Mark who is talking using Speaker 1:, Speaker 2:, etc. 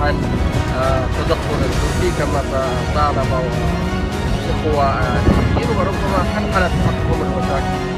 Speaker 1: عن تدخل التركي كما طالب الإخوة السوريين، وربما حلحلة تحطم المشاكل.